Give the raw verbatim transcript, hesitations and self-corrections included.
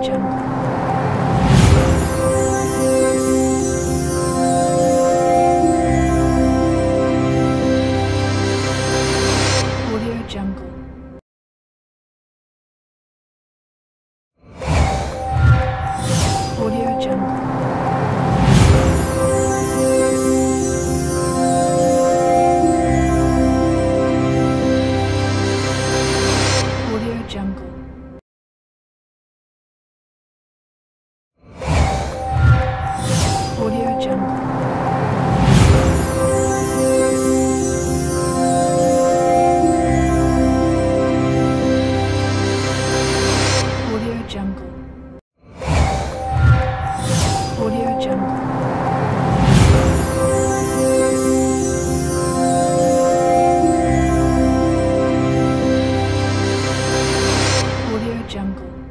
Jungle. Audio Jungle. Audio Jungle. Audio Jungle. Audio Jungle. Audio Jungle. Audio Jungle. Audio Jungle.